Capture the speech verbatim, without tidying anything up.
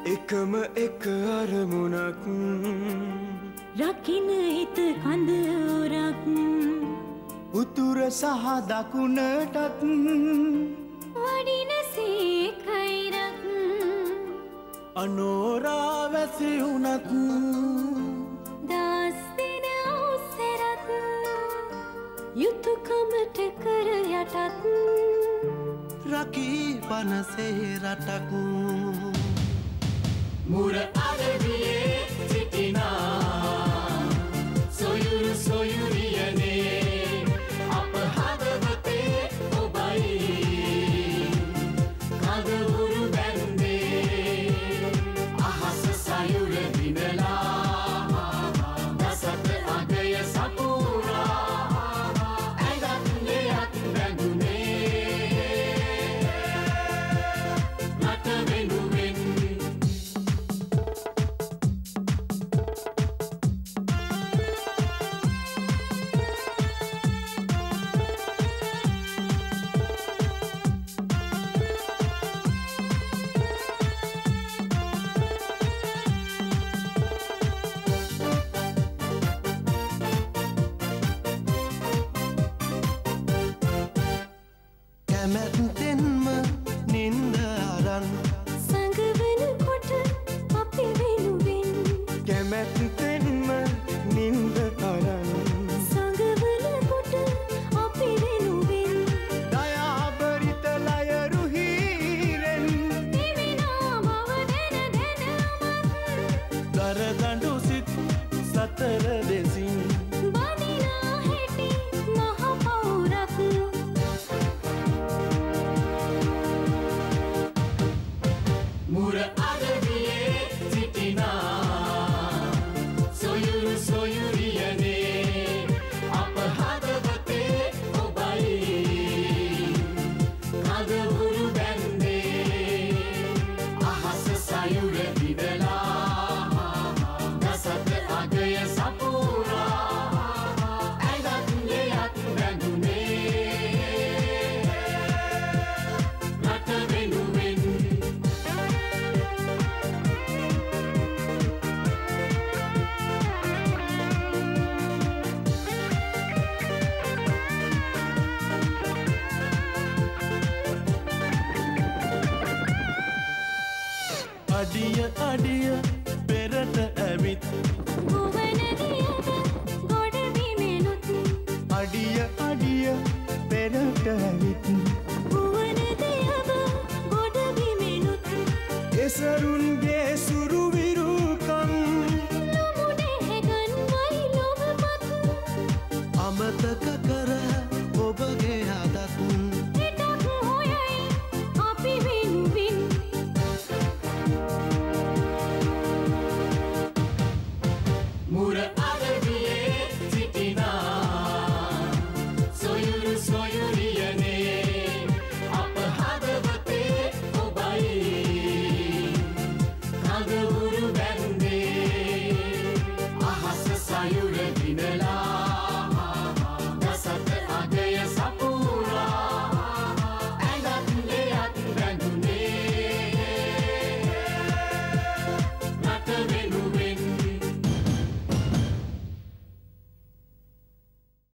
එකම එක අරමුණක් රකින්න හිත කඳ උරක් උතුර සහ දකුණටත් වඩිනසේ කයිරක් අනෝරා වැසි වුණත් දස් දින උසරත් යුතුයකමට කර යටත් රකී පනසේ රටක් මුර අඩවියේ සිටිනා සොයුරු සොයුරියනේ අප හදවතේ ඔබයි කඳවුරු බැන්දේ අහස සයුර දිනලා දසත අගය සපුරා ඇඟත් ලෙයත් බැඳුනේ රට වෙනුවෙන් කැමැත්තෙන්ම නින්ද අරන් සංගවන කොට අපි වෙනුවෙන් කැමැත්තෙන්ම නින්ද අරන් සංගවන කොට අපි වෙනුවෙන් දයාබරිත ලයරු හීරෙන් දෙවිනා මව දැන දැනමත් දරදඬු සිත් සතර දෙසින් බඳිනා හැටි මහ පවුරක් මුර අඩවියේ සිටිනා සොයුරු සොයුරියනේ අප හදවතේ ඔබයි කඳවුරු බැන්දේ අහස සයුර දිනලා දසත අගය සපුරා ඇඟත් ලෙයත් බැඳුනේ රට වෙනුවෙන් අඩිය අඩිය පෙරට ඇවිත් ගුවන දියද ගොඩ බිමෙනුත් අඩිය අඩිය පෙරට ඇවිත් ගුවන දියද ගොඩ බිමෙනුත් එසරුල